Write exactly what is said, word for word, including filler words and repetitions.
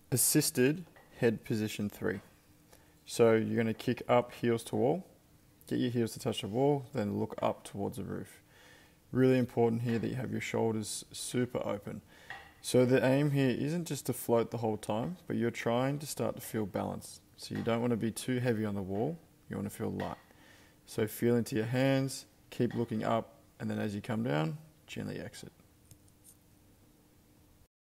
Assisted head position three. So you're going to kick up heels to wall, get your heels to touch the wall, then look up towards the roof. Really important here that you have your shoulders super open. So the aim here isn't just to float the whole time, but you're trying to start to feel balance. So you don't want to be too heavy on the wall, you want to feel light. So feel into your hands, keep looking up, and then as you come down, gently exit.